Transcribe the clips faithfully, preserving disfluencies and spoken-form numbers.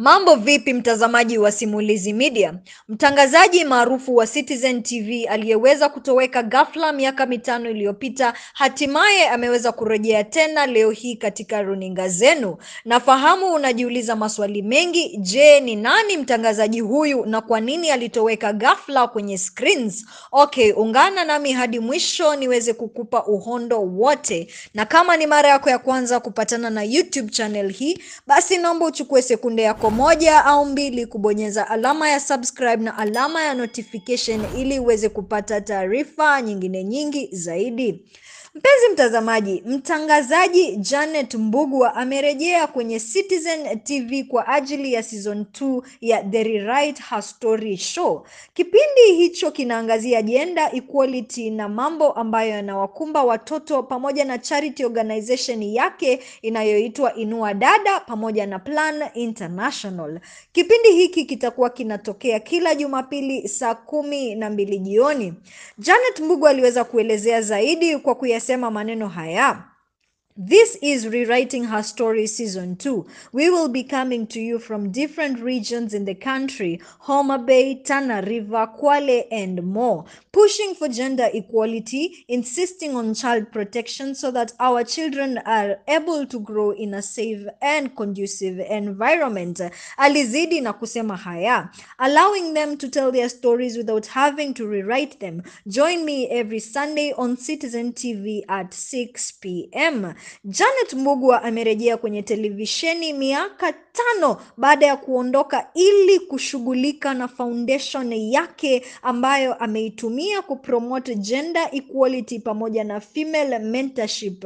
Mambo vipi mtazamaji wa Simulizi Media? Mtangazaji maarufu wa Citizen T V aliyeweza kutoweka ghafla miaka mitano iliyopita hatimaye ameweza kurejea tena leo hii katika runinga zenu. Nafahamu unajiuliza maswali mengi. Je, ni nani mtangazaji huyu na kwa nini alitoweka ghafla kwenye screens? Okay, ungana nami hadi mwisho niweze kukupa uhondo wote. Na kama ni mara yako ya kwanza kupatana na YouTube channel hii, basi naomba uchukue sekunde yako moja au mbili kubonyeza alama ya subscribe na alama ya notification ili uweze kupata taarifa nyingine nyingi zaidi. Mpenzi mtazamaji, mtangazaji Janet Mbugua amerejea kwenye Citizen T V kwa ajili ya season two ya The Rewrite Her Story Show. Kipindi hicho kinaangazia gender equality na mambo ambayo yanawakumba watoto pamoja na charity organization yake inayoitwa Inua Dada pamoja na Plan International. Kipindi hiki kitakuwa kinatokea kila Jumapili saa kumi na mbili jioni. Janet Mbugua aliweza kuelezea zaidi kwa kuyasema maneno haya: This is Rewriting Her Story Season two. We will be coming to you from different regions in the country, Homa Bay, Tana River, Kwale, and more, pushing for gender equality, insisting on child protection so that our children are able to grow in a safe and conducive environment. Alizidi na kusema haya: allowing them to tell their stories without having to rewrite them. Join me every Sunday on Citizen T V at six p m Janet Mbugua amerejea kwenye televisheni miaka tano baada ya kuondoka ili kushughulika na foundation yake ambayo ameitumia kupromote gender equality pamoja na female mentorship.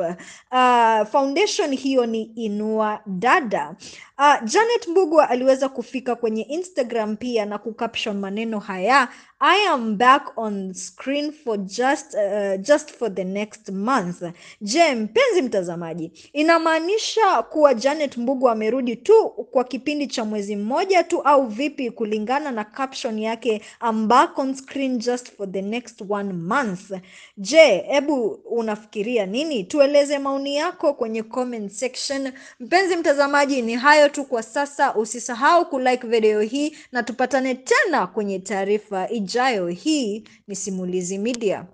Uh, foundation hiyo ni Inua Dada. Uh, Janet Mbugua aliweza kufika kwenye Instagram pia na kucaption maneno haya: I am back on screen for just uh, just for the next month. Je, mpenzi mtazamaji, inamaanisha kuwa Janet Mbugua amerudi tu kwa kipindi cha mwezi mmoja tu au vipi kulingana na caption yake I'm back on screen just for the next one month? Je, hebu unafikiria nini? Tueleze maoni yako kwenye comment section. Mpenzi mtazamaji, ni hayo tu kwa sasa. Usisahau kulike video hii na tupatane tena kwenye taarifa ijayo. Hii ni Simulizi Media.